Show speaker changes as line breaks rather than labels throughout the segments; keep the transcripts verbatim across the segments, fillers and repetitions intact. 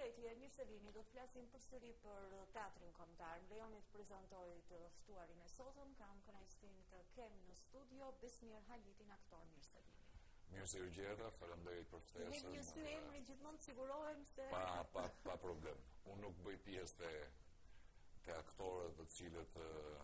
përshëndetje, mirë se vini. Do të flasim përsëri për teatrin kombëtar. Lejoni të prezantoj të ftuarin e sotëm. Kam kënaqësinë të kem në studio Besmir Halitin, aktor. Mirë se vini.
Mirë se u gjeta, faleminderit për ftesën.
Ne një sy emri gjithmonë të sigurohem se
pa pa pa problem. Unë nuk bëj pjesë të të aktorët të cilët uh,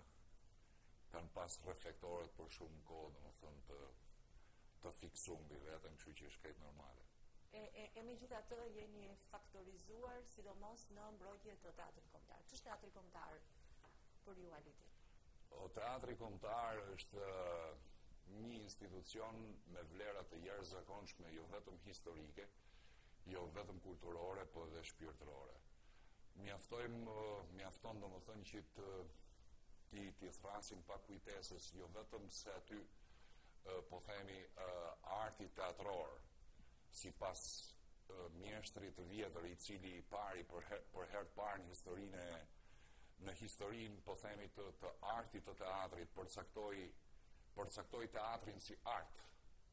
kanë pas reflektorët për shumë kohë, domethënë të të fiksuar mbi veten, kështu që është krejt normale.
E, e, e me gjitha të jeni faktorizuar, sidomos në mbrojtje të teatrit kombëtar. Ç'është teatri kombëtar për ju, Aliti?
O, teatri kombëtar është uh, një institucion me vlera të jashtëzakonshme, jo vetëm historike, jo vetëm kulturore, po edhe shpirtërore. Mjaftojmë, uh, mjafton domethënë që të ti ti thrasim pa kujtesës, jo vetëm se aty uh, po themi uh, arti teatror, si pas uh, mjeshtrit të vjetër i cili i pari për her, për herë të parë në historinë në historinë po themi të, të artit të teatrit përcaktoi përcaktoi teatrin si art,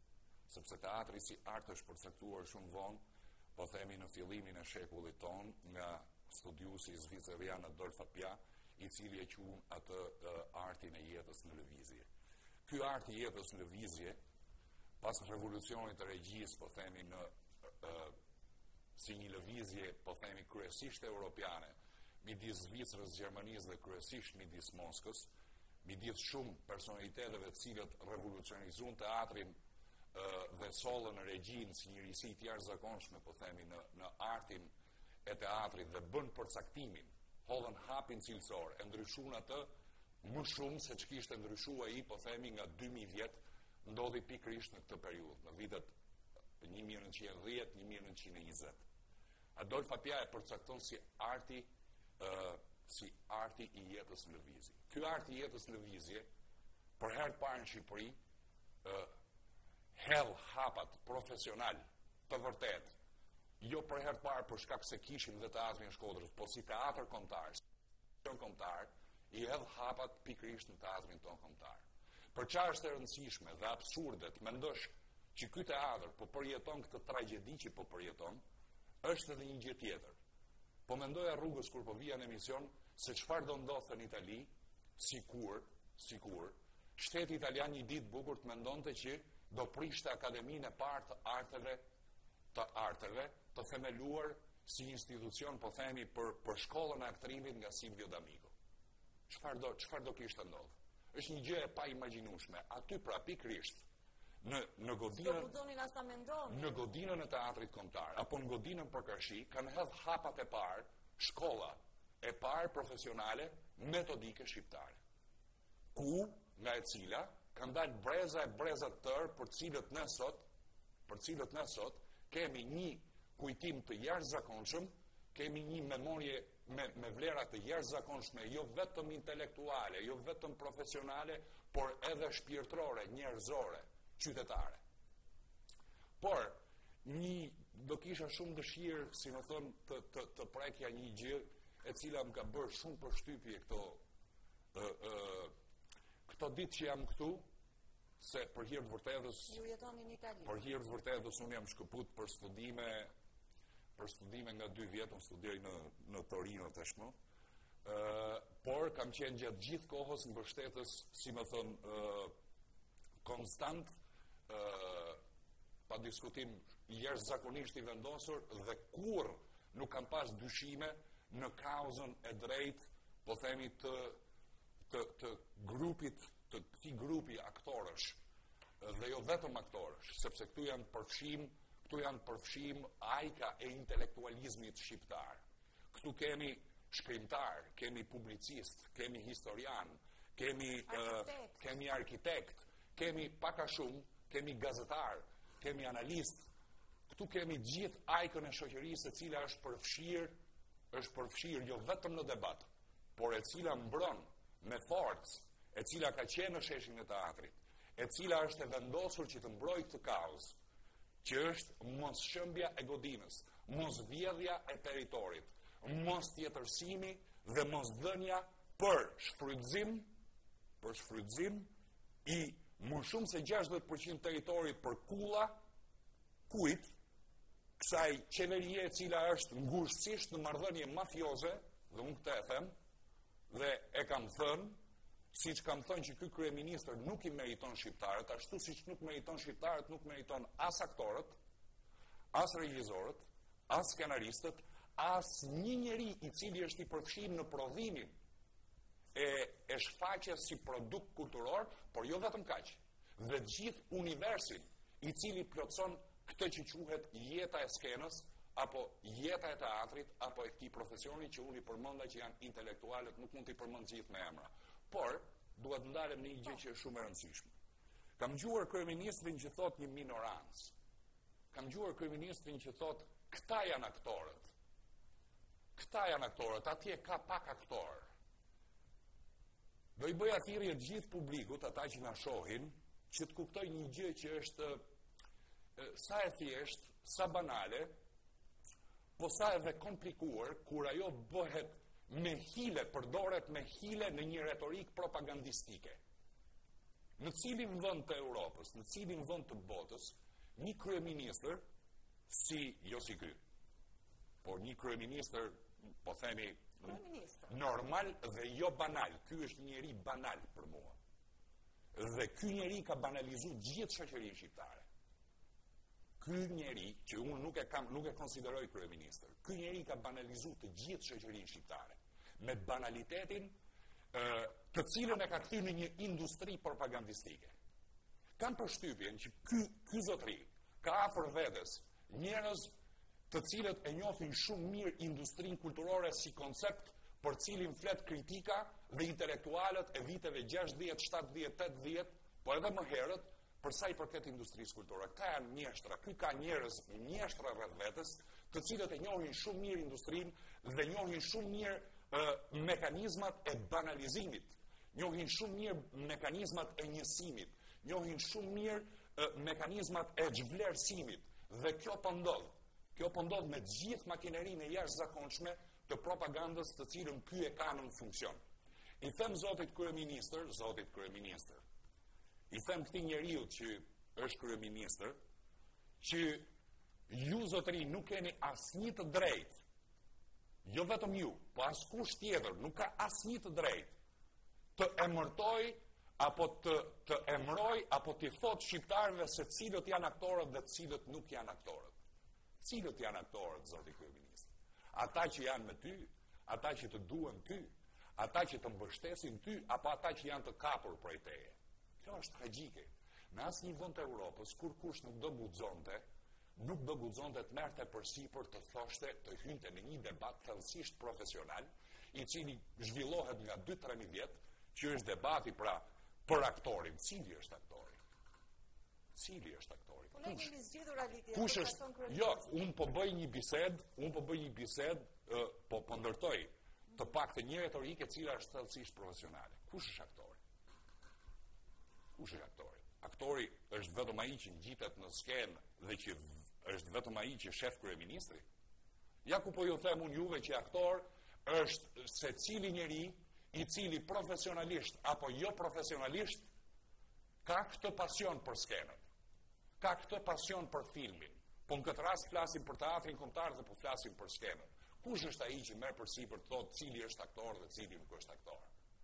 sepse teatri si art është përcaktuar shumë vonë, po themi në fillimin e shekullit ton nga studiusi zvicerian Adolf Apia, i cili e quajnë atë uh, artin e jetës në lëvizje. Ky art i jetës në lëvizje pas revolucionit të regjisë, po themi në uh, si një lëvizje, po themi kryesisht europiane, midis Zvicrës, Gjermanisë dhe kryesisht midis Moskës, midis shumë personaliteteve të cilët revolucionizuan teatrin uh, dhe sollën regjinë si një risi të jashtëzakonshme, po themi në, në artin e teatrit dhe bën përcaktimin, hodhën hapin cilësor, e ndryshuan atë më shumë se ç'kishte ndryshuar ai, po themi nga dy mijë vjet, ndodhi pikërisht në këtë periudhë, në vitet një mijë e nëntëqind e dhjetë - një mijë e nëntëqind e njëzet. Adolf Apia e përcakton si arti uh, si arti i jetës në lëvizje. Ky arti i jetës në lëvizje, për herë të parë në Shqipëri, uh, hedh hapat profesional të vërtet, jo për herë të parë për shkak se kishim dhe teatrin e Shkodrës, po si teatr kombëtar, si kombëtar, i hedh hapat pikërisht në teatrin ton kombëtar. Për çfarë është e rëndësishme dhe absurde të mendosh që ky teatr po përjeton këtë tragjedi që po përjeton, është edhe një gjë tjetër. Po mendoja rrugës kur po vija në emision se çfarë do ndodhte në Itali, sikur, sikur shteti italian një ditë bukur të mendonte që do prishte Akademinë e parë të arteve, të arteve, të themeluar si institucion, po themi, për për shkollën e aktrimit nga Silvio D'Amico. Çfarë do çfarë do kishte ndodhur? Është një gjë e pa imagjinueshme. Aty pra pikërisht në në godinën në godinën e teatrit kombëtar apo në godinën përkarshi kanë hedh hapat e parë shkolla e parë profesionale metodike shqiptare. Ku nga e cila kanë dalë breza e breza të tërë për cilët ne sot, për cilët ne sot kemi një kujtim të jashtëzakonshëm, kemi një memorie me, me vlera të jashtëzakonshme, jo vetëm intelektuale, jo vetëm profesionale, por edhe shpirtërore, njerëzore, qytetare. Por, një, do kisha shumë dëshirë, si më thonë, të, të, të prekja një gjë, e cila më ka bërë shumë përshtypje këto, uh, uh, këto ditë që jam këtu, se për hir të vërtetës,
ju jetoni në Itali.
Për hir të vërtetës unë jam shkëput për studime për studime nga dy vjetë, unë studioj në, në Torino tashmë, uh, por kam qenë gjatë gjithë kohës në mbështetës, si më thënë, uh, konstant, uh, pa diskutim jashtëzakonisht i vendosur, dhe kur nuk kam pas dyshime në kauzën e drejtë, po themi të, të, të grupit, të këtij grupi aktorësh, dhe jo vetëm aktorësh, sepse këtu janë përfshim Këtu janë përfshim ajka e intelektualizmit shqiptar. Këtu kemi shkrimtar, kemi publicist, kemi historian, kemi arkitekt, uh, kemi, arkitekt kemi paka shumë, kemi gazetar, kemi analist. Këtu kemi gjithë ajkën e shoqërisë e cila është përfshirë, është përfshirë jo vetëm në debat, por e cila mbron me forcë, e cila ka qenë në sheshin e teatrit, e cila është e vendosur që të mbrojë këtë kauzë, që është mos shëmbja e godinës, mos vjedhja e territorit, mos tjetërsimi dhe mos dhënia për shfrytëzim, për shfrytëzim i më shumë se gjashtëdhjetë përqind territorit për kulla, kujt? kësaj qeverie e cila është ngushësisht në marrëdhënie mafioze, dhe unë këtë e them, dhe e kam thënë, si që kam thënë që ky kryeministër nuk i meriton shqiptarët, ashtu si që nuk meriton shqiptarët, nuk meriton as aktorët, as regjisorët, as skenaristët, as një njeri i cili është i përfshirë në prodhimin e, e shfaqjes si produkt kulturor, por jo vetëm kaq. Dhe gjithë universin i cili plotson këtë që quhet jeta e skenës, apo jeta e teatrit, apo e këtij profesioni që unë i përmenda që janë intelektualët, nuk mund t'i përmend gjithë me emra. Por, duhet ndalem në një gjë që është shumë e rëndësishme. Kam dëgjuar kryeministrin që thot një minorancë. Kam dëgjuar kryeministrin që thot këta janë aktorët. Këta janë aktorët, atje ka pak aktorë. Do i bëj thirrje të gjithë publikut, ata që na shohin, që të kuptojnë një gjë që është e, sa e thjesht, sa banale, po sa edhe komplikuar, kur ajo bëhet me hile, përdoret me hile në një retorik propagandistike. Në cilin vend të Europës, në cilin vend të botës, një kryeministër, si, jo si ky, por një kryeministër, po themi, normal dhe jo banal. Ky është një njeri banal për mua. Dhe ky njeri ka banalizuar gjithë shoqërinë shqiptare. Ky njeri, që unë nuk e kam, nuk e konsideroj kryeministër, ky njeri ka banalizuar të gjithë shoqërinë shqiptare me banalitetin e, të cilën e ka kthyer në një industri propagandistike. Kam përshtypjen që ky ky zotëri ka afër vetes njerëz të cilët e njohin shumë mirë industrinë kulturore si koncept për cilin flet kritika dhe intelektualët e viteve gjashtëdhjetë, shtatëdhjetë, tetëdhjetë, po edhe më herët, për sa i përket industrisë kulturore. Ka janë mjeshtra, ky ka njerëz mjeshtra rreth vetes, të cilët e njohin shumë mirë industrinë dhe njohin shumë mirë e, mekanizmat e banalizimit, njohin shumë mirë mekanizmat e njësimit, njohin shumë mirë e, mekanizmat e zhvlerësimit, dhe kjo po ndodh. Kjo po ndodh me gjithë makinerinë e jashtëzakonshme të propagandës të cilën ky e ka në funksion. I them zotit kryeministër, zotit kryeministër, i them këtij njeriu që është kryeministër, që ju zotëri nuk keni asnjë të drejtë, jo vetëm ju, po askush tjetër nuk ka asnjë të drejtë të emërtoj apo të, të emroj apo të thotë shqiptarëve se cilët janë aktorët dhe cilët nuk janë aktorët. Cilët janë aktorët, zoti kryeministër? Ata që janë me ty, ata që të duan ty, ata që të mbështesin ty, apo ata që janë të kapur prej teje. Kjo është tragjike. Në asnjë vend të Europës, kur kush nuk do guxonte, nuk do guxonte të merrte përsipër të thoshte, të hynte në një debat thellësisht profesional, i cili zhvillohet nga dy tre mijë vjet, që është debati pra për aktorin. Cili është aktori? Cili është aktori? Kush, kush është? Jo, unë po bëj një bisedë, unë po bëj një bisedë, uh, po po ndërtoj të paktën një retorike e cila është thellësisht profesionale. Kush është aktori? Kush është aktori? Aktori është vetëm ai që ngjitet në skenë dhe që është vetëm ai që shef kryeministri. Ja ku po ju them unë juve që aktor është secili njeri i cili profesionalisht apo jo profesionalisht ka këtë pasion për skenën. Ka këtë pasion për filmin. Po në këtë rast flasim për teatrin kombëtar dhe po flasim për skenën. Kush është ai që merr përsipër të thotë cili është aktor dhe cili nuk është aktor?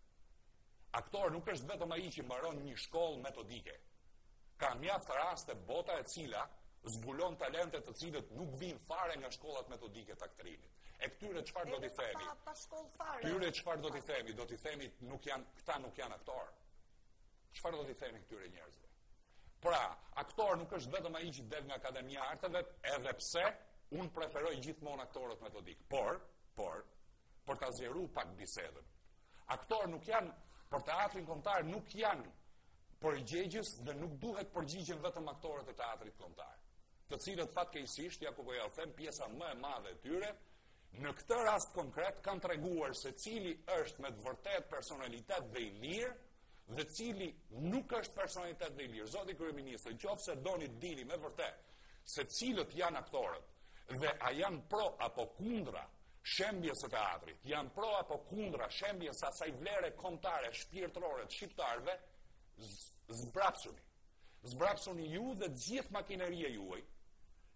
Aktor nuk është vetëm ai që mbaron një shkollë metodike. Ka mjaft raste bota e cila zbulon talente të cilët nuk vijnë fare nga shkollat metodike të aktrimit. E këtyre çfarë do t'i themi? Këtyre çfarë do t'i themi? Do t'i themi nuk janë, këta nuk janë aktor. Çfarë do t'i themi këtyre njerëzve? Pra, aktor nuk është vetëm ai që del nga Akademia e Arteve, edhe pse unë preferoj gjithmonë aktorët metodik. Por, por, për ta zgjeruar pak bisedën. Aktor nuk janë, për teatrin kombëtar nuk janë përgjegjës dhe nuk duhet përgjigjen vetëm aktorët e teatrit kombëtar, të cilët fatkeqësisht, ja ku po ja them, pjesa më e madhe e tyre, në këtë rast konkret kanë treguar se cili është me të vërtet personalitet dhe i lirë dhe cili nuk është personalitet dhe i lirë. Zoti kryeministër, nëse doni të dini me vërtet se cilët janë aktorët dhe a janë pro apo kundra shembjes së teatrit, janë pro apo kundra shembjes së asaj vlere kombëtare shpirtërore të shqiptarëve, zbrapsuni. Zbrapsuni ju dhe gjithë makineria juaj,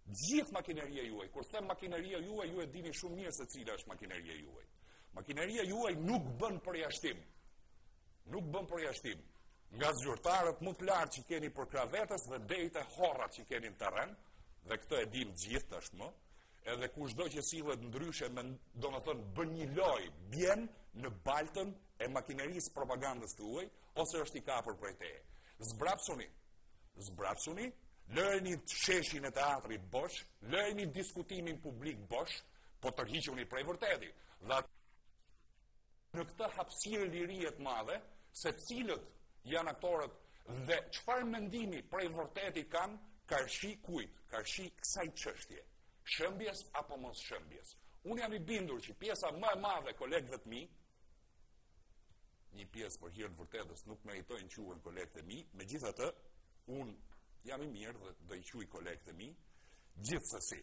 Gjithë makineria juaj, kur them makineria juaj, ju e dini shumë mirë se cila është makineria juaj. Makineria juaj nuk bën përjashtim. Nuk bën përjashtim. Nga zyrtarët më të lartë që keni për kravetës dhe deri te horrat që keni në terren, dhe këtë e dim gjithë tashmë, edhe kushdo që sillet ndryshe, me, domethënë bën një lojë, bjen në baltën e makinerisë propagandës tuaj, ose është i kapur prej teje. Zbrapsuni. Zbrapsuni, lëreni sheshin e teatrit bosh, lëreni diskutimin publik bosh, po tërhiquni prej vërtetit. Dhe në këtë hapësirë lirie të madhe, se cilët janë aktorët dhe çfarë mendimi prej vërtetit kanë, karshi kujt, karshi kësaj çështje. Shëmbjes apo mos shëmbjes. Unë jam i bindur që pjesa më e madhe kolegëve të mi, një pjesë për hir të vërtetës nuk meritojnë quhen kolegët e mi, megjithatë unë jam i mirë dhe do i quaj kolegët e mi, gjithsesi.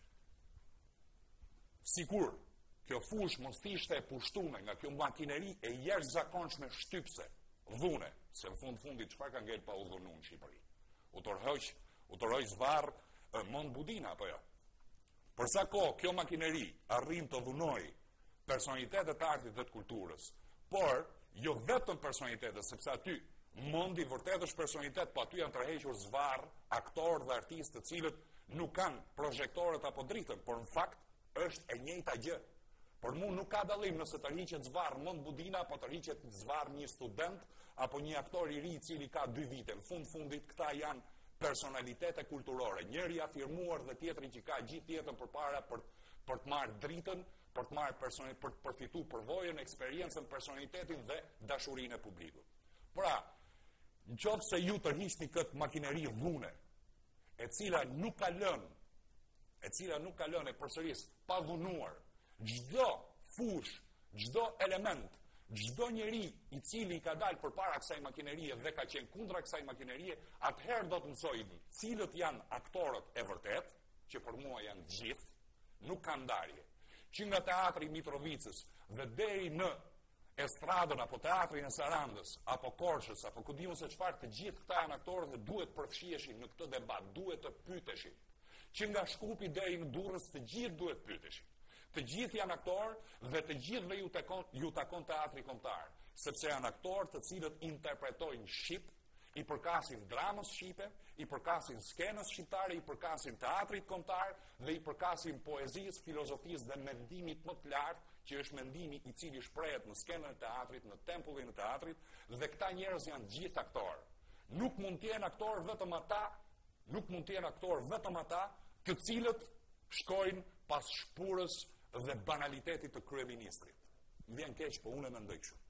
Sikur kjo fush mos ishte e pushtuar nga kjo makineri e jashtëzakonshme shtypse, dhune, se në fund fundit çfarë ka ngel pa u dhunu në Shqipëri. U tërhoq, u tërhoq zvarr Mond Budina apo jo. Për sa kohë kjo makineri arrin të dhunoj personalitetet e artit dhe të kulturës, por jo vetëm personalitetet, sepse aty Mondi vërtet është personalitet, po aty janë tërhequr zvarr, aktorë dhe artistë të cilët nuk kanë projektorët apo dritën, por në fakt është e njëjta gjë. Por mu nuk ka dallim nëse tërhiqet zvarr Mond Budina apo tërhiqet zvarr një student apo një aktor i ri i cili ka dy vite. Në fund fundit këta janë personalitete kulturore, njëri afirmuar dhe tjetri që ka gjithë jetën përpara për për të marrë dritën, për të marrë personin, për të përfituar përvojën, eksperiencën, personalitetin dhe dashurinë e publikut. Pra, nëse ju tërhiqni këtë makineri dhune, e cila nuk ka lënë, e cila nuk ka lënë e përsëris pa dhunuar, çdo fush, çdo element, çdo njeri i cili ka dalë përpara kësaj makinerie dhe ka qenë kundra kësaj makinerie, atëherë do të mësojmë cilët janë aktorët e vërtet, që për mua janë gjithë, nuk ka ndarje. Që nga teatri Mitrovicës dhe deri në estradën apo teatrin e Sarandës, apo Korçës, apo ku diun se çfarë, të gjithë këta janë aktorë dhe duhet përfshiheshin në këtë debat, duhet të pyeteshin. Që nga Shkupi deri në Durrës, të gjithë duhet pyeteshin. Të gjithë janë aktorë dhe të gjithëve ju takon ju takon teatri kombëtar, sepse janë aktorë të cilët interpretojnë shqip, i përkasin dramës shqipe, i përkasin skenës shqiptare, i përkasin teatrit kombëtar dhe i përkasin poezisë, filozofisë dhe mendimit më të lartë, që është mendimi i cili shprehet në skenën e teatrit, në tempullin e teatrit, dhe këta njerëz janë gjithë aktorë. Nuk mund të jenë aktorë vetëm ata, nuk mund të jenë aktorë vetëm ata, të cilët shkojnë pas shpurës dhe banalitetit të kryeministrit. Më vjen keq, po unë e mendoj kështu.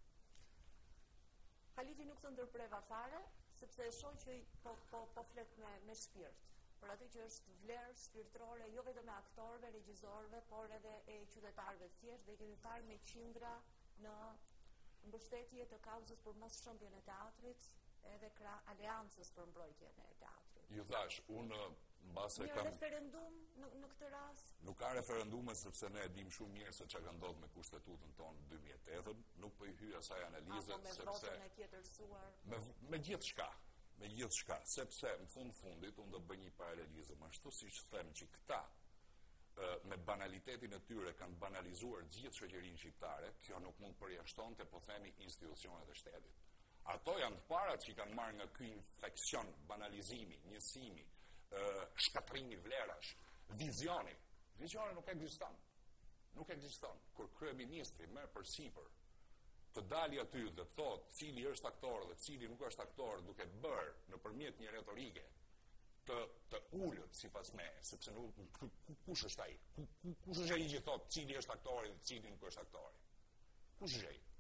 Haliti nuk të ndërpreva fare, sepse e shoh që po po po flet me me shpirt. Për atë që është vlerë shpirtërore jo vetëm e aktorëve, regjisorëve, por edhe e qytetarëve të thjeshtë, dhe kemi parë me qindra në mbështetje të kauzës për mosshëmbjen e teatrit, edhe kra aleancës për mbrojtjen e teatrit.
Ju thash, unë mbase
kam një referendum në, në këtë rast?
Nuk ka referendume, sepse ne e dim shumë mirë se çka ka ndodhur me kushtetutën tonë dy mijë e tetë, nuk po i hyj asaj analize,
sepse me votën e tjetërsuar.
Me me gjithçka, me gjithçka, sepse në fund fundit unë do bëj një paralelizëm, ashtu siç them që këta me banalitetin e tyre kanë banalizuar gjithë shoqërinë shqiptare, kjo nuk mund përjashtonte, po themi, institucionet e shtetit. Ato janë të parat që kanë marrë nga ky infeksion, banalizimi, njësimi, shkatrimi vlerash, vizioni. Vizioni nuk ekziston. Nuk ekziston. Kur kryeministri merr përsipër të dalë aty dhe të thotë cili është aktor dhe cili nuk është aktor, duke bërë nëpërmjet një retorike të të ulët sipas meje, sepse nuk kush është ai? Kush është ai që thotë cili është aktori dhe cili nuk është aktori? Kush është ai?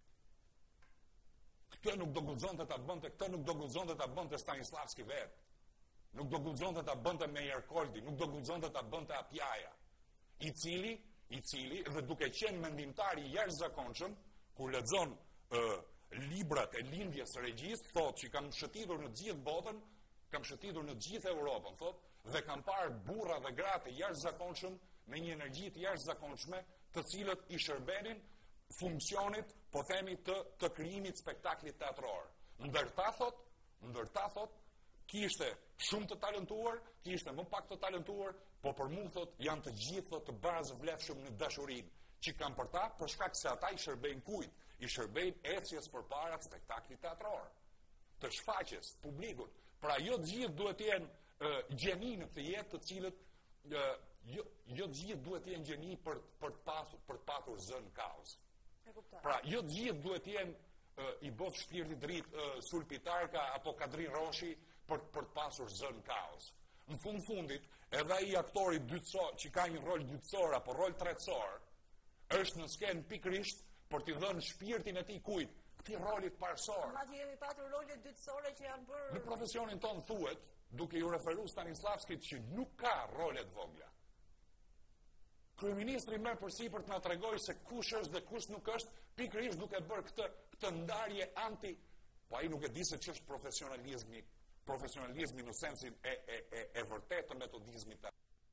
Këtë nuk do guxonte ta bënte, këtë nuk do guxonte ta bënte Stanislavski vet. Nuk do guxonte ta bënte Mejer Koldi, nuk do guxonte ta bënte Apjaja, i cili, i cili dhe duke qenë mendimtar i jashtëzakonshëm, kur lexon uh, librat e lindjes së regjisë, thotë që kam shëtitur në të gjithë botën, kam shëtitur në të gjithë Europën, thotë, dhe kam parë burra dhe gra të jashtëzakonshëm me një energji të jashtëzakonshme, të cilët i shërbenin funksionit, po themi, të të krijimit spektaklit teatror. Ndërta thot, ndërta thot, kishte shumë të talentuar, kishte më pak të talentuar, po për mua thot janë të gjithë të barazvlefshëm në dashurinë që kanë për ta, për shkak se ata i shërbejnë kujt? I shërbejnë ecjes përpara spektaklit teatror, të shfaqjes publikut. Pra jo të gjithë duhet të jenë uh, gjeni në këtë jetë, të cilët uh, jo, jo të gjithë duhet të jenë gjeni për për të patur për të patur zën kaos. Pra jo të gjithë duhet të jenë uh, i bof shpirti dritë uh, sulpitarka apo Kadrin Roshi për për të pasur zën kaos. Në fund fundit, edhe ai aktori dytësor që ka një rol dytësor apo rol tretësor, është në skenë pikërisht për t'i dhënë shpirtin e tij kujt? Këtij rolit parësor.
Madje jemi patur role dytësore që janë bërë.
Në profesionin ton thuhet, duke ju referuar Stanislavskit, që nuk ka role të vogla. Kryeministri merr përsipër të na tregojë se kush është dhe kush nuk është, pikërisht duke bërë këtë këtë ndarje anti, po ai nuk e di se ç'është profesionalizmi, profesionalizmi në sensin e e e, e vërtetë të metodizmit.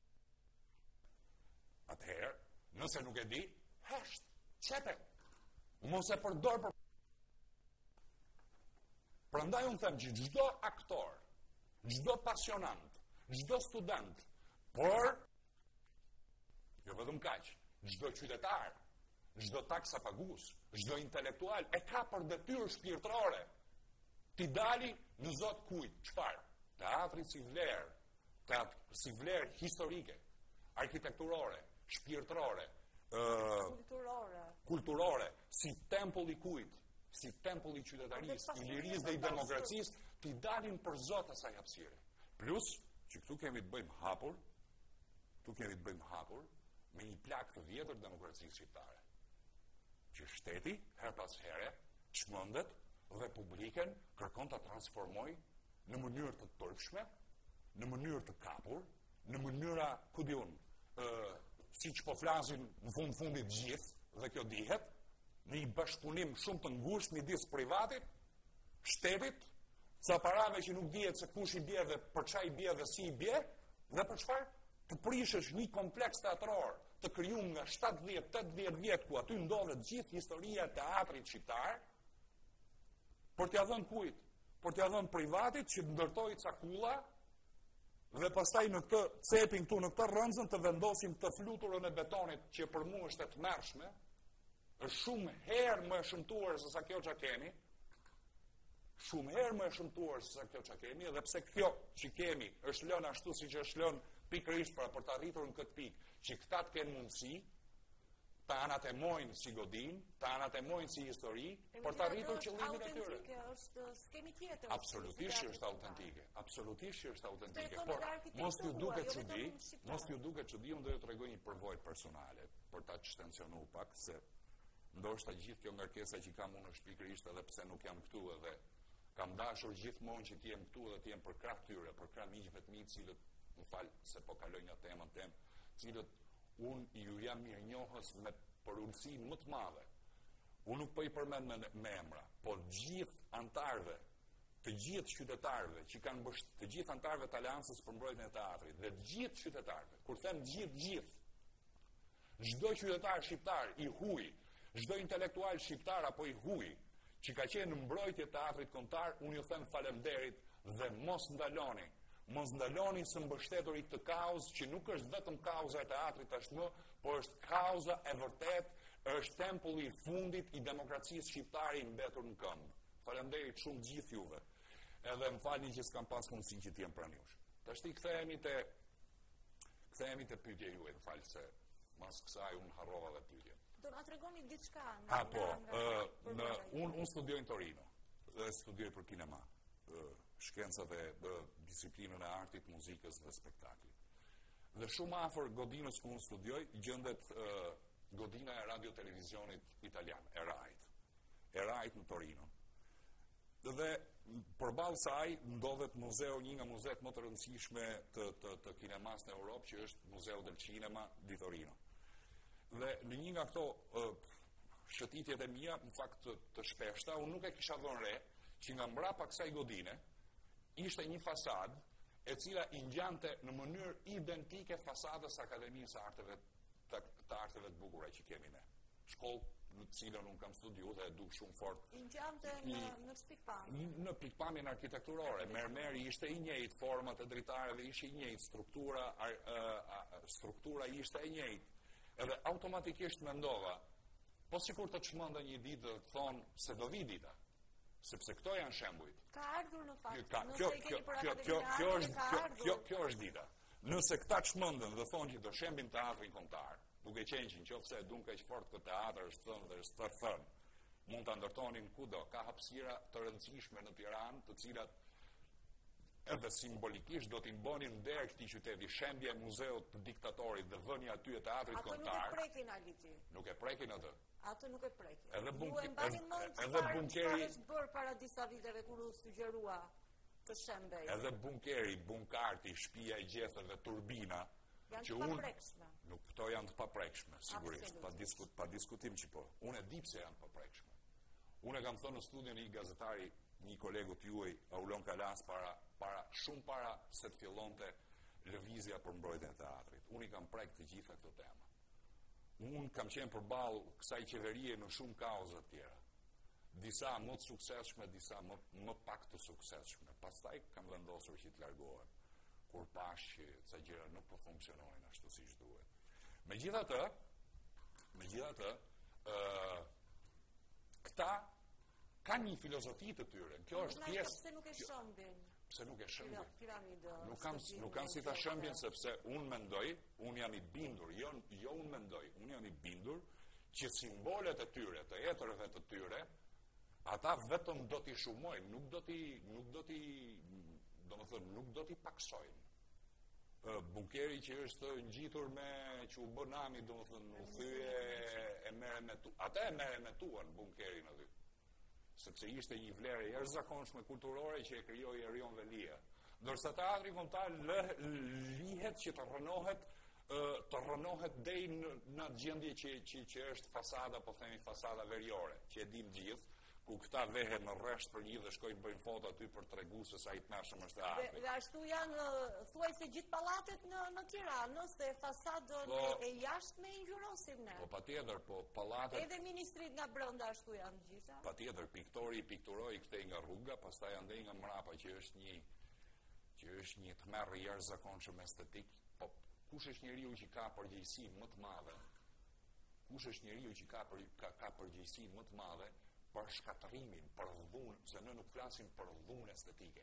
Atëherë, nëse nuk e di, hesht, qete. Mos e përdor për... Prandaj unë them që çdo aktor, çdo pasionant, çdo student, por jo vetëm kaq, çdo qytetar, çdo taksapagues, çdo intelektual e ka për detyrë shpirtërore t'i dali në zot kujt, çfarë? Teatri si vlerë, teatri si vlerë historike, arkitekturore, shpirtërore, uh,
kulturore.
kulturore, si tempull i kujt, si tempull i qytetarisë, i lirisë dhe i demokracisë, t'i dalin për zot asaj hapësire. Plus, që këtu kemi të bëjmë hapur, këtu kemi të bëjmë hapur me një plak të vjetër demokracisë shqiptare. Që shteti, her pas here, çmendet dhe publiken kërkon ta transformoj në mënyrë të turpshme, në mënyrë të kapur, në mënyra, ku di unë, uh, si që po flasin në fund fundit gjithë, dhe kjo dihet, në një bashkëpunim shumë të ngushtë midis privatit, shtetit, ca parave që nuk dihet se kush i bie dhe për çfarë i bie dhe si i bie, dhe për çfarë të prishësh një kompleks teatror të krijuar nga shtatëdhjetë tetëdhjetë vjet ku aty ndodhet gjithë historia e teatrit shqiptar, për t'ia dhënë kujt? Për t'ia dhënë privatit që ndërtoi cakulla dhe pastaj në këtë cepin këtu në këtë rrënzën të vendosim të fluturën e betonit që për mua është e tmerrshme, është shumë herë më e shëmtuar se sa kjo që kemi, shumë herë më e shëmtuar se sa kjo që kemi, dhe pse kjo që kemi është lënë ashtu si që është lënë pikërisht pra për të arritur në këtë pikë, që këta të kenë mundësi, të anatemojnë si godin, të anatemojnë si histori, për të arritur qëllimin e tyre.
Është skemi tjetër.
Absolutisht që është autentike. Absolutisht që është autentike. Por mos t'ju duket çudi, mos t'ju duket çudi, unë do t'ju tregoj një përvojë personale për ta shtensionuar pak se ndoshta gjithë kjo ngarkesa që kam unë është pikërisht edhe pse nuk jam këtu edhe kam dashur gjithmonë që të jem këtu dhe të jem për krah tyre, për krah miqve të mi, të cilët, më fal se po kaloj nga temën tem, cilët unë ju jam mirënjohës me përulësi më të madhe. Unë nuk po i përmend me, me emra, por gjithë antarëve, të gjithë qytetarëve që kanë bësht, të gjithë antarëve të Aleancës për mbrojtjen e teatrit dhe të gjithë qytetarëve, kur them gjithë gjithë, çdo qytetar shqiptar i huj, çdo intelektual shqiptar apo i huj që ka qenë në mbrojtje të teatrit kombëtar, unë ju them faleminderit dhe mos ndaloni Mos ndaloni së mbështeturit të kauzë që nuk është vetëm kauza e teatrit tashmë, por është kauza e vërtet, është tempulli i fundit i demokracisë shqiptare i mbetur në këmbë. Faleminderit shumë gjithë juve. Edhe më falni që s'kam pas mundësi që t'jem pranë jush. Tashti kthehemi te kthehemi te pyetja juaj, më fal se mas kësaj unë harrova dhe pyetjen.
Do na tregoni diçka nga
Ha po, në unë un studioj në Torino dhe studioj për kinema. Shkencat e disiplinën e artit, muzikës dhe spektaklit. Dhe shumë afër godinës ku unë studioj, gjendet uh, godina e radio-televizionit italian, E R A I T. E R A I T në Torino. Dhe përballë saj ndodhet muzeu, një nga muzeet më të rëndësishme të, të, të kinemas në Europë, që është Museu del Cinema di Torino. Dhe në një nga këto uh, shëtitjet e mia, në fakt të, të shpeshta, unë nuk e kisha dhënë re që nga mbrapa kësaj godine ishte një fasad e cila i ngjante në mënyrë identike fasadës Akademisë së Arteve të, të Arteve të Bukura që kemi ne. Shkollë në të cilën unë kam studiu dhe e du shumë fort.
I ngjante në në pikpamje.
Në pikpamjen arkitekturore, mermeri ishte i njëjtë, format e dritareve ishte i njëjtë, struktura ar, uh, struktura ishte e njëjtë. Edhe automatikisht mendova, po sikur të çmendë një ditë dhe të thonë se do vi dita. Sepse këto janë shembujt.
Ka ardhur në fakt.
Ka, kjo, kjo, kjo, kjo, kjo, është, kjo, kjo, kjo është dita. Nëse këta çmendën dhe thonë që do shembin teatrin kombëtar, duke qenë që nëse duan kaq fort këtë teatr është thënë dhe është thënë, mund ta ndërtonin kudo, ka hapësira të rëndësishme në Tiranë, të cilat edhe simbolikisht do t'i bënin nder këtij qyteti, shembja e muzeut të diktatorit dhe vënia aty e teatrit kombëtar.
Ato nuk e prekin Aliti.
Nuk e prekin atë.
Ato nuk e prekin.
Edhe bunkeri,
edhe bunkeri është bërë para disa viteve kur u sugjerua të shembej.
Edhe bunkeri, bunkarti, shtëpia e gjethe dhe turbina
janë të paprekshme.
Nuk këto janë të paprekshme, sigurisht, pa, diskut, pa diskutim që po. Unë e di pse janë paprekshme. Unë e kam thënë në studion një gazetari, një kolegut juaj, Aulon Kalas, para, para, shumë para se të fillonte lëvizja për mbrojtjen e teatrit. Unë i kam prek të gjitha këto tema. Unë kam qenë përballë kësaj qeverie në shumë kauza të tjera. Disa më të suksesshme, disa më, më pak të suksesshme. Pastaj kam vendosur që të largohem, kur pash që ca gjëra nuk po funksionojnë ashtu siç duhet. Megjithatë, megjithatë, ë këta kanë një filozofi të tyre. Kjo është pjesë.
Pse nuk e shëmbin?
Pse nuk e shëmbin?
Piramidë.
Nuk kanë nuk kanë si ta shëmbin sepse unë mendoj, unë jam i bindur, jo jo unë mendoj, unë jam i bindur që simbolet e tyre, të etërve të tyre, ata vetëm do t'i shumojnë, nuk do t'i nuk do t'i domethënë nuk do t'i paksojnë. Bunkeri që është ngjitur me që u bë nami, domethënë u thye e merre me tu. Ata e merren me tuan bunkerin aty. Sepse ishte një vlerë e jashtëzakonshme kulturore që e krijoi Erion Velia. Ndërsa teatri kombëtar lihet që të rënohet të rënohet deri në, në gjendje që, që, që është fasada, po themi fasada veriore, që e dim gjithë, ku këta vehen në rresht për një dhe shkojnë bëjnë foto aty për tregu se sa i tmerrshëm është teatri.
Dhe, dhe ashtu janë thuajse gjithë pallatet në në Tiranë, se fasadën po, e, e jashtme i ngjyrosim ne.
Po patjetër, po pallatet.
Edhe ministrit nga brenda ashtu janë gjitha.
Patjetër, piktori pikturoi këtej nga rruga, pastaj andej nga mrapa që është një që është një tmerr i jashtëzakonshëm estetik. Po kush është njeriu që ka përgjegjësi më të madhe? Kush është njeriu që ka për, ka, ka përgjegjësi më të madhe për shkatërimin, për dhunë, se ne nuk flasim për dhunë estetike,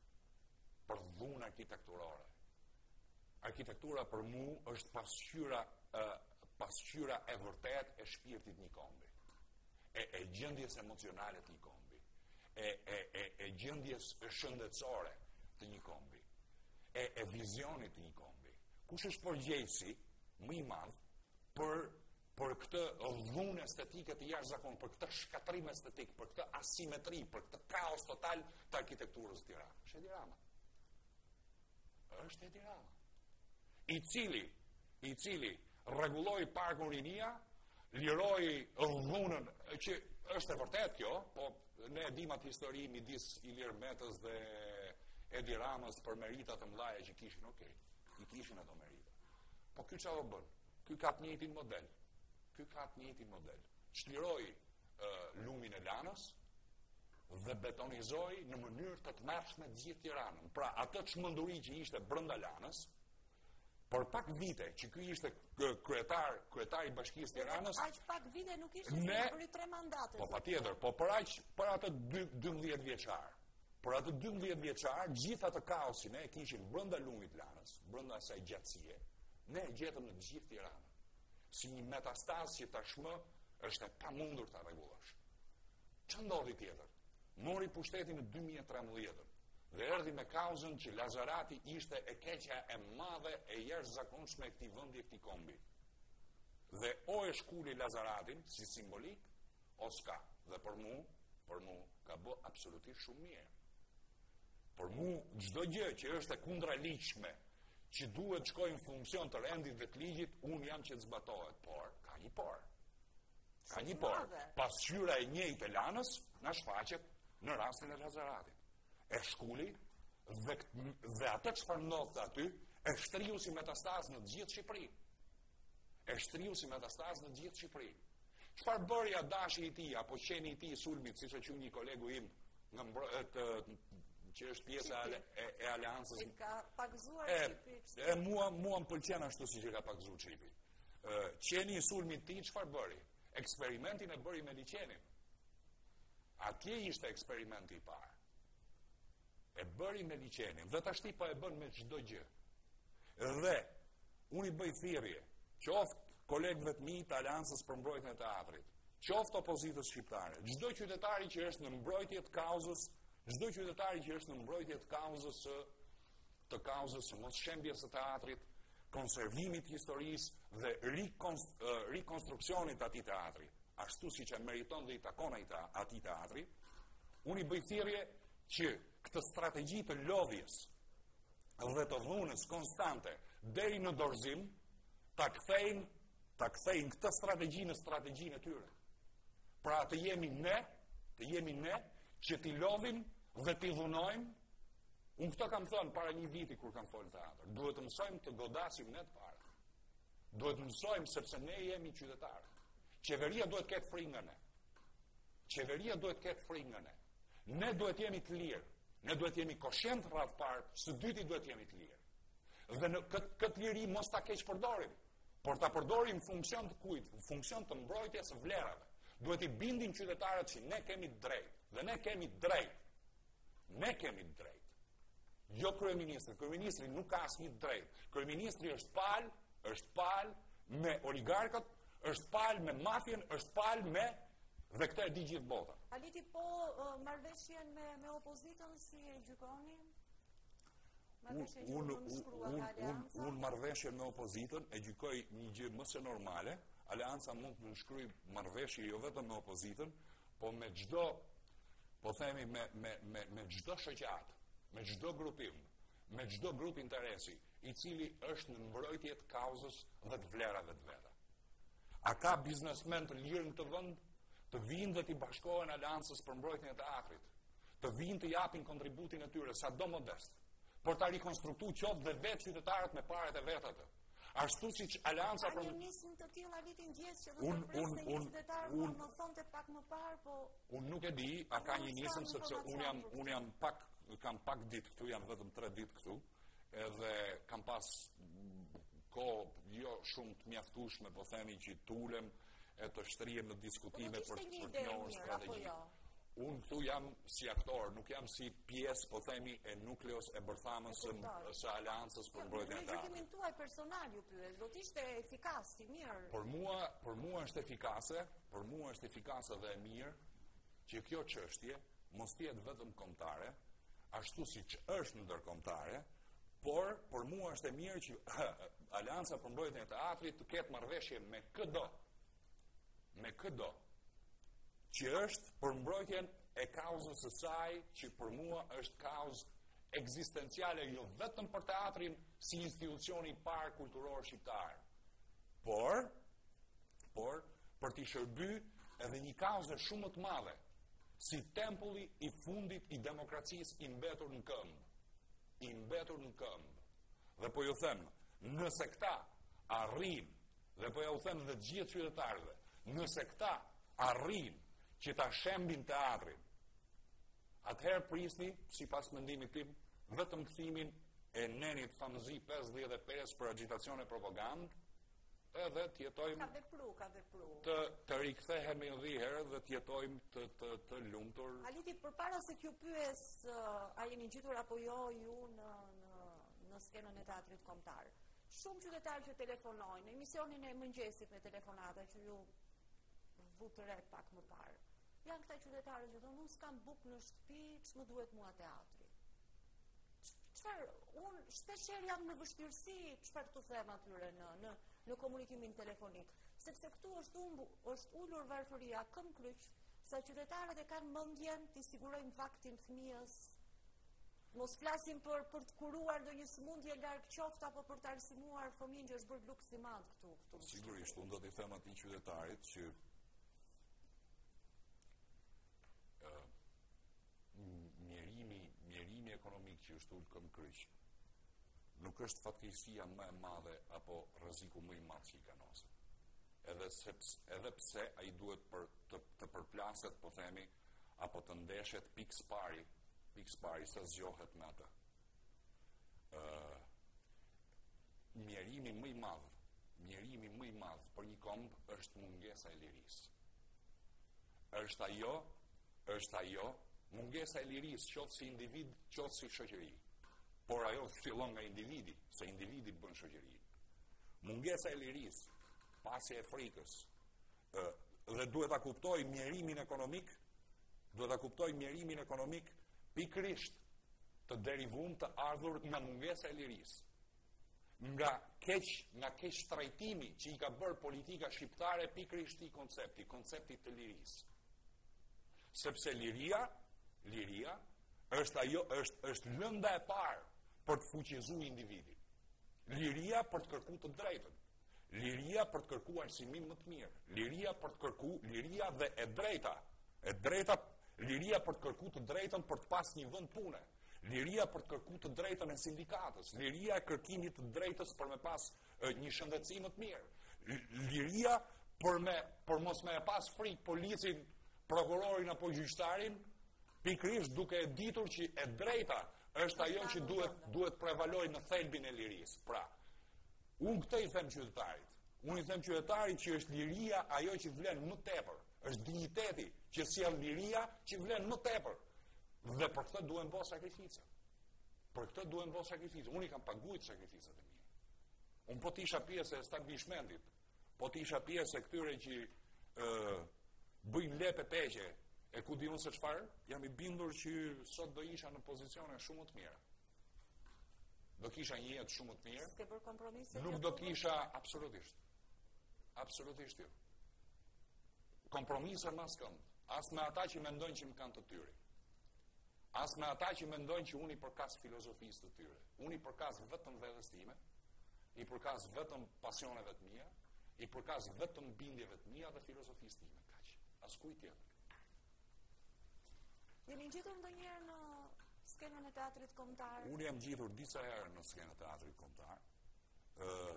për dhunë arkitekturore. Arkitektura për mu është pasqyra, uh, pasqyra e vërtet e shpirtit një kombi, e, e gjendjes emocionale të një kombi, e, e, e, e gjendjes shëndetësore të një kombi, e, e vizionit të një kombi. Kush është përgjegjësi më i madh për për këtë dhunë estetike të jashtëzakonshme, për këtë shkatërim estetik, për këtë asimetri, për këtë kaos total të arkitekturës së Tiranës. Është Edi Rama. Është Edi Rama. I cili, i cili rregulloi Parkun Rinia, liroi dhunën, që është e vërtet kjo, po ne e dim atë histori midis Ilir Metës dhe Edi Ramës për merita të mëdha që kishin, okay. I kishin ato merita. Po ky çfarë bën? Ky ka të njëjtin model. Ky ka të njëjtin model. Çliroi uh, lumin e Lanës dhe betonizoi në mënyrë të tmerrshme të gjithë Tiranën. Pra, atë çmenduri që ishte brenda Lanës, për pak vite që ky ishte kryetar, kryetari i Bashkisë Tiranës.
Aq pak vite nuk ishte ne, për tre mandate.
Po patjetër, po për aq për atë dymbëdhjetë vjeçar. Për atë dymbëdhjetë vjeçar, gjithë atë kaosin e kishin brenda lumit Lanës, brenda asaj gjatësie. Ne e gjetëm në gjithë Tiranën. Si një metastaz që tashmë është e pamundur ta rregullosh. Ç'o ndodhi tjetër? Mori pushtetin në dy mijë e tretëmbëdhjetë dhe erdhi me kauzën që Lazarati ishte e keqja e madhe e jashtëzakonshme e këtij vendi e këtij kombi. Dhe o e shkuli Lazaratin si simbolik, o s'ka. Dhe për mu, për mu ka bë absolutisht shumë mirë. Për mu çdo gjë që është e kundraligjshme, që duhet shkojnë në funksion të rendit dhe të ligjit, unë jam që të zbatohet, por, ka një por. Ka një por. Pasqyra e njëjtë e Lanës na shfaqet në rastin e Lazaratit. E shkuli dhe, dhe atë çfarë ndodhte aty, e shtriu si metastaz në të gjithë Shqipërinë. E shtriu si metastaz në të gjithë Shqipërinë. Çfarë bëri Adashi i tij apo qeni i tij sulmit, siç e quajë një kolegu im nga mbro, të, që është pjesa e, e, e aleancës.
E ka pagzuar
e,
Çipi.
E mua mua më pëlqen ashtu siç e ka pagzuar Çipi. Ë qeni i sulmit të tij çfarë bëri? Eksperimentin e bëri me liçenin. Atje ishte eksperimenti i parë. E bëri me liçenin, dhe tashti po e bën me çdo gjë. Dhe unë i bëj thirrje, qoftë kolegëve të mi të Aleancës për mbrojtjen e teatrit, qoftë opozitës shqiptare, çdo qytetari që është në mbrojtje të kauzës, çdo qytetari që është në mbrojtje të kauzës së të kauzës së mosshembjes së teatrit, konservimit të historisë dhe rikonst, uh, rikonstruksionit të atij teatri, ashtu siç e meriton dhe i takon atij teatri, unë i bëj thirrje që këtë strategji të lodhjes dhe të dhunës konstante deri në dorëzim ta kthejnë ta kthejnë këtë strategji në strategjinë e tyre. Pra të jemi ne, të jemi ne që t'i lodhim dhe t'i dhunojmë. Unë këto kam thënë para një viti kur kam folë teatr. Duhet të mësojmë të godasim ne të parë. Duhet të mësojmë sepse ne jemi qytetarë. Qeveria duhet ketë frikë nga ne. Qeveria duhet ketë frikë nga ne. Ne duhet jemi të lirë. Ne duhet jemi koshient rreth parë, së dyti duhet jemi të lirë. Dhe në këtë kët liri mos ta keq përdorim, por ta përdorim funksion të kujt, funksion të mbrojtjes së vlerave. Duhet i bindim qytetarët që ne kemi drejt, dhe ne kemi drejt. Ne kemi drejt. Jo kryeministri, kryeministri nuk ka asnjë drejt. Kryeministri është palë, është palë me oligarkët, është palë me mafien, është palë me dhe këtë e di gjithë bota.
Aliti, po uh, marrëveshjen me me opozitën si e gjykoni? Marrëveshjen që
Unë
u shkrua nga Aleanca?
Unë marrëveshjen me opozitën e gjykoj një gjë më se normale. Aleanca mund të nënshkruaj marrëveshje jo vetëm me opozitën, po me çdo, po themi me me me me çdo shoqat, me çdo grupim, me çdo grup interesi, i cili është në mbrojtje të kauzës dhe të vlerave të veta. A ka biznesmen të lirë në të vend të vinë dhe t'i bashkohen Aleancës për mbrojtjen e teatrit, të vinë të japin kontributin e tyre, sado modest, por ta rikonstruktu qoftë dhe vetë qytetarët me parat e vetë atë. Ashtu siç Aleanca
për një nismë të tillë Aliti ndjes që do
un,
të presë
un,
një
un,
qytetar
un,
po më thonte pak më parë, po
unë nuk e di, a ka një nisëm sepse unë jam unë jam pak kam pak ditë këtu, jam vetëm tre ditë këtu, edhe kam pas kohë jo shumë të mjaftueshme, po themi që tulem e të shtrihem në diskutime
po,
për
për
të njohur strategji.
Jo?
Unë këtu jam si aktor, nuk jam si pjesë, po themi, e nukleos e bërthamës së Aleancës për mbrojtjen e teatrit.
Në gjykimin tuaj personal ju pyet, do të ishte efikas, i mirë?
Për mua, për mua është efikase, për mua është efikase dhe e mirë që kjo çështje mos jetë vetëm kombëtare, ashtu siç është ndërkombëtare, por për mua është e mirë që Aleanca për mbrojtjen e teatrit të ketë marrëveshje me çdo, me çdo që është për mbrojtjen e kauzës së saj, që për mua është kauzë ekzistenciale jo vetëm për teatrin si institucioni i parë kulturor shqiptar, por por për t'i shërby edhe një kauzë shumë të madhe, si tempulli i fundit i demokracisë i mbetur në këmbë, i mbetur në këmbë. Dhe po ju them, nëse këta arrin, dhe po ju them dhe të gjithë qytetarëve, nëse këta arrin që ta shembin teatrin, atëherë prisni, si pas mendimit tim, vetëm kthimin e nenit famëzi pesëdhjetë e pesë për agitacion e propagandë, edhe të jetojmë
ka vepru, ka vepru.
Të, të rikthehemi edhe një herë dhe të jetojmë të, të, të lumtur.
Aliti, përpara se t'ju pyes uh, a jeni gjitur apo jo ju në, në, në skenën e teatrit kombëtar, shumë qytetarë që telefonojnë, në emisionin e mëngjesit me telefonata që ju vutre pak më parë, janë këta qytetarë që thonë, unë s'kam buk në shtëpi, ç'më duhet mua teatri. Çfarë, unë shpeshherë jam në vështirësi çfarë të them atyre në në në komunikimin telefonik, sepse këtu është umbu, është ulur varfëria këm kryq, sa qytetarët e kanë mendjen të sigurojnë faktin fëmijës. Mos flasim për për të kuruar ndonjë sëmundje larg qoftë apo për të arsimuar fëmijën që është bërë luks i madh këtu këtu.
Sigurisht, unë do t'i them atij qytetarit që mjerimi, mjerimi ekonomik që është ullë këm kryq nuk është fatkeqësia më e madhe apo rreziku më i madh që i ka nosë. edhe, seps, edhe pse ai duhet për, të, të përplaset, po themi, apo të ndeshet pikë spari, pikë spari sa zgjohet me atë. Uh, mjerimi më i madh, mjerimi më i madh për një kombë është mungesa e lirisë. Është ajo, është ajo mungesa e lirisë, qoftë si individ, qoftë si shoqëri. Por ajo fillon nga individi, se individi bën shoqëri. Mungesa e lirisë, pasja e frikës, uh, dhe duhet ta kuptoj mjerimin ekonomik, duhet ta kuptoj mjerimin ekonomik pikërisht të derivuar të ardhur nga mungesa e lirisë. Nga keq, nga keq trajtimi që i ka bërë politika shqiptare pikërisht i koncepti, koncepti të lirisë. Sepse liria, liria është ajo, është, është lënda e parë për të fuqizuar individin. Liria për të kërkuar të drejtën. Liria për të kërkuar arsimim më të mirë. Liria për të kërkuar, liria dhe e drejta. E drejta, liria për të kërkuar të drejtën për të pas një vend pune. Liria për të kërkuar të drejtën e sindikatës. Liria e kërkimit të drejtës për me pas e, një shëndetësim më të mirë. Liria për me për mos me pas frikë policin, prokurorin apo gjyqtarin, pikërisht duke e ditur që e drejta është ajo që duhet duhet prevalojë në thelbin e lirisë. Pra, unë këtë i them qytetarit. Unë i them qytetarit që është liria ajo që vlen më tepër. Është dinjiteti që sjell liria që vlen më tepër. Dhe për këtë duhen bërë sakrifica. Për këtë duhen bërë sakrifica. Unë i kam paguajt sakrificat e mia. Unë po të isha pjesë e establishmentit, po të isha pjesë e këtyre që ë bëjnë lepe peqe, e ku di unë se çfarë, jam i bindur që sot do isha në pozicione shumë të mira. Do kisha një jetë shumë të mirë.
S'ke bërë kompromise?
Nuk do kisha, absolutisht. Absolutisht jo. Kompromise mas kënd. As me ata që mendojnë që më kanë të tyre. As me ata që mendojnë që unë i përkas filozofisë të tyre. Unë i përkas vetëm vetes time, i përkas vetëm pasioneve të mia, i përkas vetëm bindjeve të mia dhe filozofisë time. Kaq. As kujt tjetër.
Jeni ngjitur ndonjëherë në skenën e teatrit kombëtar?
Unë jam ngjitur disa herë në skenën e teatrit kombëtar. Ë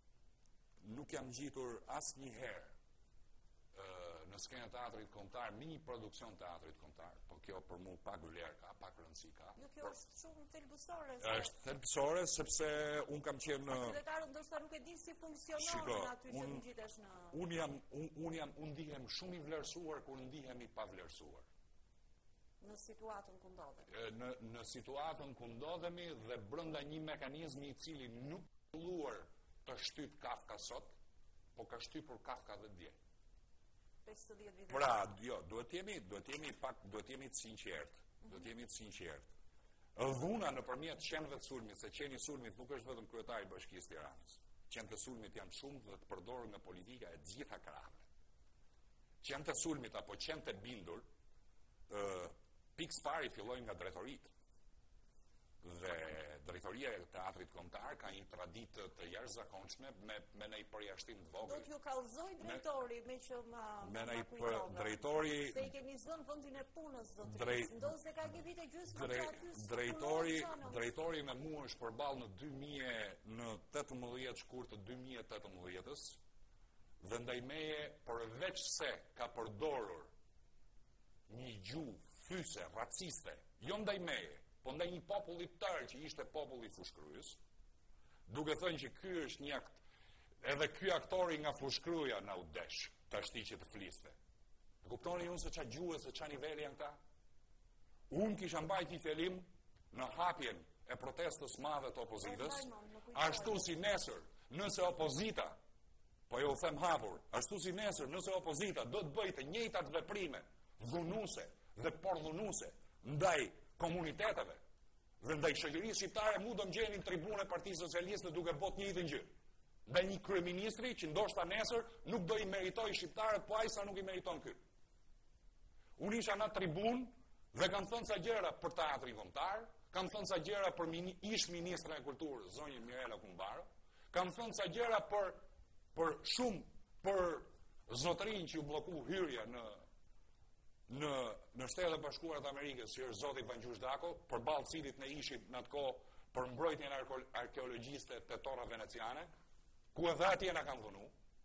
nuk jam ngjitur asnjëherë ë në skenën e teatrit kombëtar me një produksion teatrit kombëtar, po kjo për mua pak vlerë ka, pak rëndësi ka.
Jo, kjo është shumë thelbësore.
Është thelbësore sepse un kam qenë në
Qytetari ndoshta nuk e di si funksionon aty që ngjitesh në.
Un jam un, un jam un ndihem shumë i vlerësuar kur ndihem i pavlerësuar.
Në situatën ku ndodhemi.
Në në situatën ku ndodhemi dhe brenda një mekanizmi i cili nuk ka filluar të shtyp Kafka sot, po ka shtypur Kafka dhe dje.
pesëdhjetë vite.
Pra, jo, duhet jemi, duhet jemi pak, duhet jemi të sinqert. Mm-hmm. Duhet jemi të sinqert. Dhuna nëpërmjet qenëve të sulmit, se qeni i sulmit nuk është vetëm kryetari i Bashkisë së Tiranës. Qenë të sulmit janë shumë dhe të përdorur nga politika e gjitha krahave. Qenë të sulmit apo qenë të bindur, ë pikë spari fillojnë nga drejtoritë. Dhe drejtoria e teatrit kombëtar ka një traditë të jashtëzakonshme me me një përjashtim të vogël.
Do t'ju kallëzoj drejtori me që ma
me një për drejtori
se i keni zënë vendin e punës do të
drej,
ndosë ka një vit e gjysmë
drej, drejtori drejtori me mua është përballë në dy mijë në tetëmbëdhjetë shkurt të dy mijë e tetëmbëdhjetës dhe ndaj meje përveç se ka përdorur një gjuhë fyse raciste, jo ndaj meje, po ndaj një populli tërë që ishte populli i Fushkryes, duke thënë që ky është një akt, edhe ky aktori nga Fushkryja na u desh, tash ti që të fliste. E kuptoni unë se ç'a gjuhë se ç'a niveli janë këta? Unë kisha mbajt një fjalim në hapjen e protestës madhe të opozitës, ashtu si nesër, nëse opozita, po jo u them hapur, ashtu si nesër, nëse opozita do të bëjë të njëjtat veprime dhunuese dhe pordhunuese ndaj komuniteteve dhe ndaj shoqërisë shqiptare, mu do më gjeni në tribune Partisë Socialiste duke bot një njëjtën gjë. Ndaj një kryeministri që ndoshta nesër nuk do i meritoj shqiptarët, po ai sa nuk i meriton ky. Unë isha në tribun dhe kam thënë sa gjëra për teatrin kombëtar, kam thënë sa gjëra për mini, ish ministrën e kulturës, zonjën Mirela Kumbaro, kam thënë sa gjëra për për shumë për zotërinë që u blloku hyrja në në në Shtetet e Bashkuara të Amerikës, që është zoti Vangjush Dako, përballë cilit ne ishim në atë kohë për mbrojtjen e arkeologjiste të Torra Veneciane, ku edhe atje na kanë dhunu.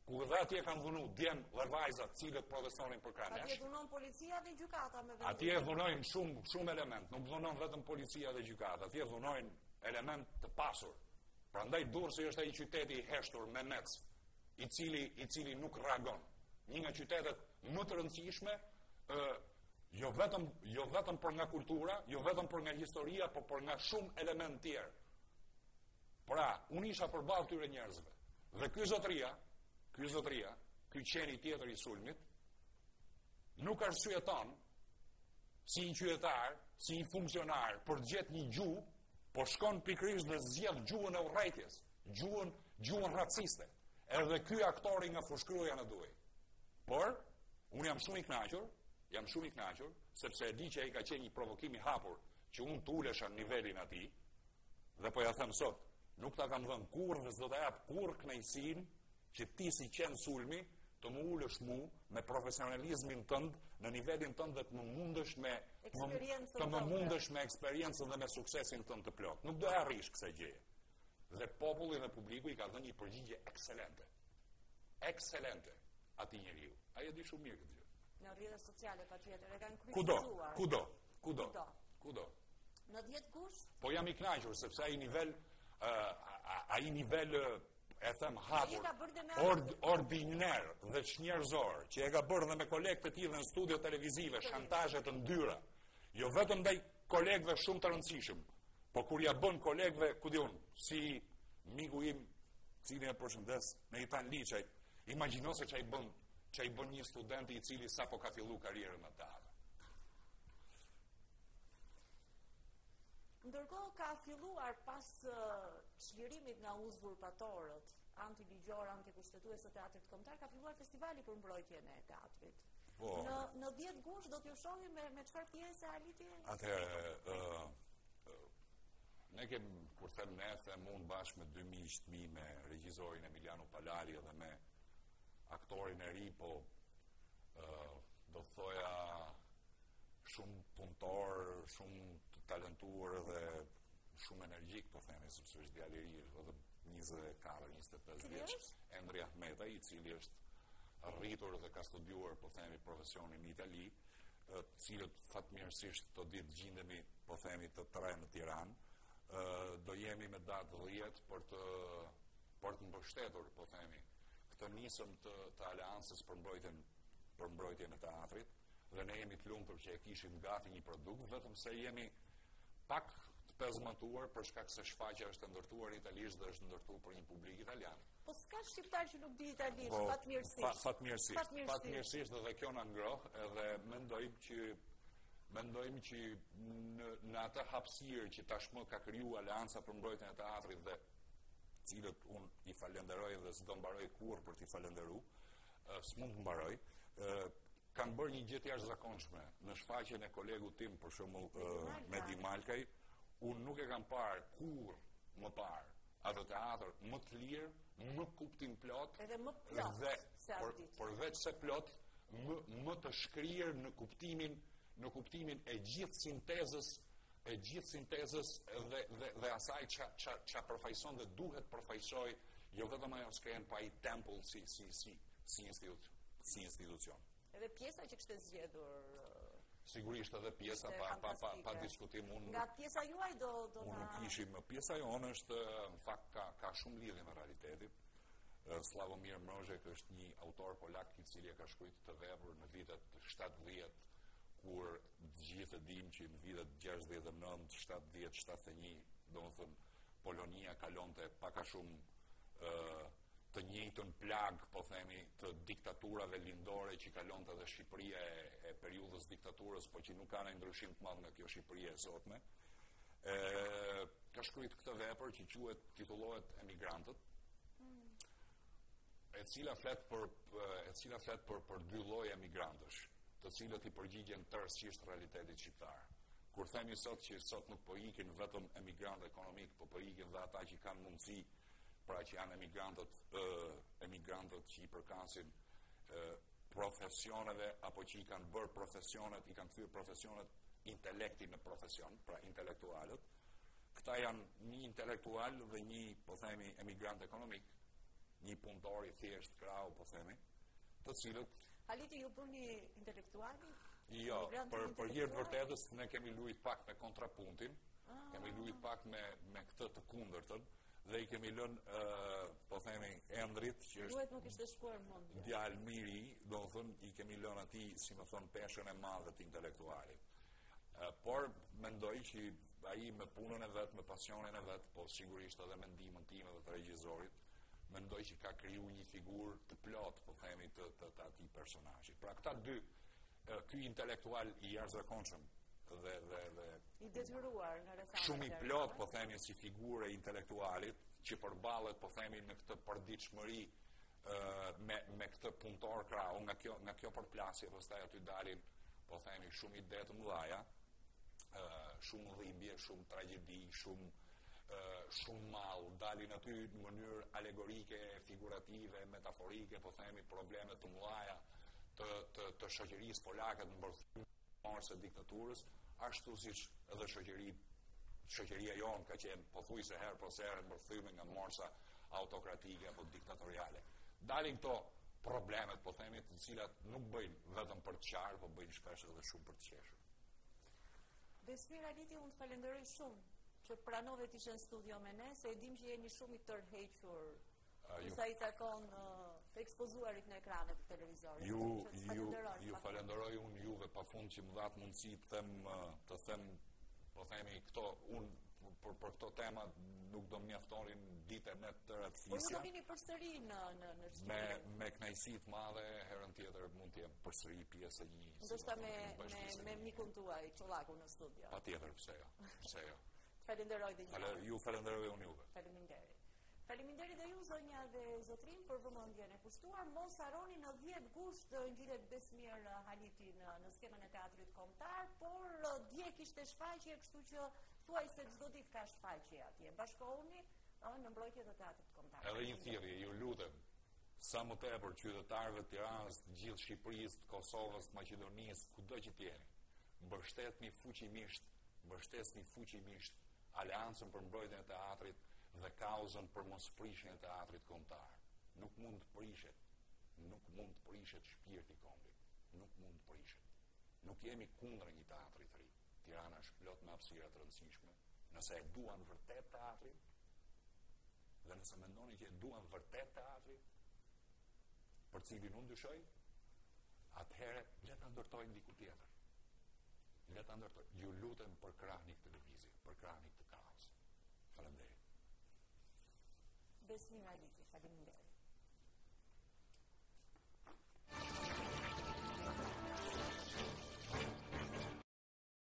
ku dhe atje kanë dhunu djem dhe vajzat cilët protestonin për Kranesh.
Atje dhunon policia dhe gjykata me vendim.
Atje dhunojnë shumë shumë element, nuk dhunon vetëm policia dhe gjykata, atje dhunojnë element të pasur. Prandaj Durrësi është ai qyteti i heshtur me mec, i cili i cili nuk reagon. Një nga qytetet më të rëndësishme, ë jo vetëm jo vetëm për nga kultura, jo vetëm për nga historia, por për nga shumë element tjerë. Pra, unë isha përballë këtyre njerëzve. Dhe ky zotëria, ky zotëria, ky qeni tjetër i sulmit, nuk arsyeton si një qytetar, si një funksionar për të gjetë një gjuhë, po shkon pikërisht dhe zgjedh gjuhën e urrejtjes, gjuhën, gjuhën raciste. Edhe ky aktori nga fushkruja në duaj. Por, unë jam shumë i kënaqur, jam shumë i kënaqur, sepse e di që ai ka qenë një provokim i hapur, që unë të ulesha në nivelin atij, dhe po ja them sot, nuk ta kam dhënë kurrë dhe s'do ta jap kurrë kënaqësinë që ti si qenë sulmi të më ulësh mu me profesionalizmin tënd në nivelin tënd dhe të më mundësh me të më mundësh me eksperiencën dhe me suksesin tënd të plot. Nuk do e arrish kësaj gjëje. Dhe populli dhe publiku i ka dhënë një përgjigje ekselente. Ekselente atij njeriu. Ai e di shumë mirë këtë gjë.
Në rrjetet sociale patjetër e kanë kryqëzuar.
Kudo, kudo, kudo. Kudo. Kudo.
Në dhjetë gusht?
Po jam i kënaqur sepse ai nivel uh, ai nivel uh, e them hapur, ord, ordiner dhe çnjerëzor, që e ka bërë dhe me kolegë të tij në studio televizive, shantazhe të ndyra. Jo vetëm ndaj kolegëve shumë të rëndësishëm, po kur ja bën kolegëve, ku diun, si miku im, cilin e përshëndes, në Itan Liçaj, imagjino se çai bën, çai bën një student i cili sapo ka filluar karrierën në teatr.
Ndërkohë ka filluar pas çlirimit nga uzurpatorët, antiligjor, antikushtetues të teatrit kombëtar, ka filluar festivali për mbrojtjen e teatrit.
Po.
Në në dhjetë gusht do t'ju shohim me me çfarë pjese Aliti?
Atëherë, ë ne kem kur them ne, them unë bashkë me dy miqtë mi, me regjisorin Emiliano Palari dhe me aktorin e ri, po ë do thoja shumë punëtor, shumë talentuar dhe shumë energjik, po themi, sepse është djalë i ri, edhe njëzet e katër njëzet e pesë vjeç, Endri Ahmeta, i cili është rritur dhe ka studiuar, po themi, profesionin në Itali, të cilët fatmirësisht të ditë gjindemi, po themi, të tre në Tiranë, do jemi me datë dhjetë për të për të mbështetur, po themi, këtë nisëm të, të aleancës për mbrojtjen për mbrojtjen e teatrit, dhe ne jemi të lumtur që e kishim gati një produkt, vetëm se jemi pak të pezmatuar për shkak se shfaqja është ndërtuar italisht dhe është ndërtuar për një publik italian.
Po s'ka shqiptar që nuk di italisht,
po,
fatmirësisht.
Fa, fatmirësisht.
Fatmirësisht.
Fatmirësisht dhe kjo na ngroh, edhe mendojmë që mendojmë që në, në atë hapësirë që tashmë ka kriju Aleanca për mbrojtjen e teatrit dhe cilët unë i falenderoj dhe s'do mbaroj kurrë për t'i falenderuar, uh, s'mund të mbaroj, uh, kanë bërë një gjë të jashtëzakonshme në shfaqjen e kolegut tim, për shembull uh, Medi Malkaj, unë nuk e kam parë kurrë më parë atë teatr më të lirë, më kuptim plot,
edhe më plot
dhe
se
por, por veç se plot, më, më të shkrirë në kuptimin në kuptimin e gjithë sintezës e gjithë sintezës dhe, dhe, dhe asaj që, që, që përfajson dhe duhet përfajsoj, jo vetëm ajo s'kren pa i tempull si, si, si, si, institucion, si institucion.
Edhe pjesa që kështë zgjedhur...
Sigurisht edhe pjesa, pa, pa, pa, pa diskutim unë...
Nga pjesa juaj do... do
unë nuk ishim, pjesa jonë është, në fakt, ka, ka shumë lidhje me realitetit. Slavomir Mrozhek është një autor polak i cili e ka shkruajtur të vepër në vitet shtatëdhjetë, kur gjithë dim që në vitet gjashtëdhjetë e nëntë, shtatëdhjetë shtatëdhjetë e një, domethënë Polonia kalonte pak a shumë uh, të njëjtën plag, po themi, të diktaturave lindore që kalonte edhe Shqipëria e, e periudhës diktaturës, po që nuk ka ndonjë ndryshim të madh nga kjo Shqipëria e sotme. E, ka shkruajtur këtë vepër që quhet, titullohet Emigrantët, e cila flet për e cila flet për për dy lloje emigrantësh, të cilët i përgjigjen tërësisht realitetit shqiptar. Kur themi sot që sot nuk po ikin vetëm emigrantë ekonomik, po po ikin dhe ata që kanë mundësi, pra që janë emigrantët, uh, emigrantët që i përkasin uh, profesioneve, apo që i kanë bërë profesionet, i kanë thyrë profesionet intelekti në profesion, pra intelektualët. Këta janë një intelektual dhe një, po themi, emigrant ekonomik. një punëtor i thjesht krau, po themi, të cilët
Haliti ju bëni intelektuali?
jo, për, për hir të vërtetës ne kemi luajt pak me kontrapuntin,
ah.
kemi luajt pak me, me këtë të kundërtën, dhe i kemi lënë, uh, po themi, Endrit, që
Duhet nuk ishte shkuar mund.
djalë miri, do të thënë, i kemi lënë atij, si më thon, peshën e madhe të intelektualit. Uh, por mendoj që ai me punën e vet, me pasionin e vet, po sigurisht edhe me ndihmën time dhe të regjisorit, mendoj që ka kriju një figurë të plot, po themi, të, të, të atij personazhi. Pra këta dy, uh, ky intelektual i jashtëzakonshëm dhe dhe dhe
i detyruar nga rrethana
shumë i plot, po themi, si figurë e intelektualit që përballet, po themi, në këtë përditshmëri uh, me me këtë punëtor krau, nga kjo nga kjo përplasje, pastaj aty dalin, po themi, shumë ide të mëdha, uh, shumë dhimbje, shumë tragjedi, shumë uh, shumë mall, dalin aty në mënyrë alegorike, figurative, metaforike, po themi, probleme të mëdha të të, të shoqërisë polake të mbërthyer së diktaturës, ashtu siç edhe shoqëri, shoqëria jonë ka qenë pothuajse herë pas here mbërthyer nga morsa autokratike apo diktatoriale. Dalin këto problemet, po themi, të cilat nuk bëjnë vetëm për të qarë, po bëjnë shpesh edhe shumë për të qeshur.
Besmir Haliti, unë të falenderoj shumë që pranove të ishe në studio me ne, se e dim që jeni shumë i tërhequr uh, ju... sa i takon uh, të ekspozuarit në ekranet të televizorit.
Ju, ju, ju falenderoj unë juve pa fund që më dhatë mundësi të them, të them, po themi, këto, unë për, për këto tema nuk do mjaftonin dite me të tëra të fisja.
Por ju do vini përsëri në në në
me me kënaqësi të madhe, herën tjetër mund të jem përsëri pjesë e një.
Ndoshta me me me mikun tuaj, Çollaku në studio.
Patjetër, pse jo? Pse jo?
Falenderoj dhe një.
Ju falenderoj unë juve.
Faleminderit. Faleminderit dhe ju, zonja dhe zotrin, për vëmendjen e kushtuar. Mos harroni në dhjetë gusht ngjitet Besmir Haliti në, në skemën e teatrit kombëtar, por dje kishte shfaqje, kështu që thuajse çdo ditë ka shfaqje atje. Bashkohuni në mbrojtje të teatrit kombëtar.
Edhe një thirrje, ju lutem, sa më tepër qytetarëve të Tiranës, të gjithë Shqipërisë, të Kosovës, të Maqedonisë, kudo që të jeni, mbështetni fuqimisht, mbështetni fuqimisht Aleancën për mbrojtjen e teatrit dhe kauzën për mos prishjen e teatrit kombëtar. Nuk mund të prishet, nuk mund të prishet shpirti i kombit, nuk mund të prishet. Nuk jemi kundër një teatri të ri. Tirana është plot me hapësira të rëndësishme. Nëse e duan vërtet teatrin, dhe nëse mendoni që e duan vërtet teatrin, për cilin unë dyshoj, atëherë le ta ndërtojnë diku tjetër. Le ta ndërtojnë. Ju lutem për krahnik televiziv, për krahnik të kaos. Faleminderit.
Besmir Haliti, faleminderit.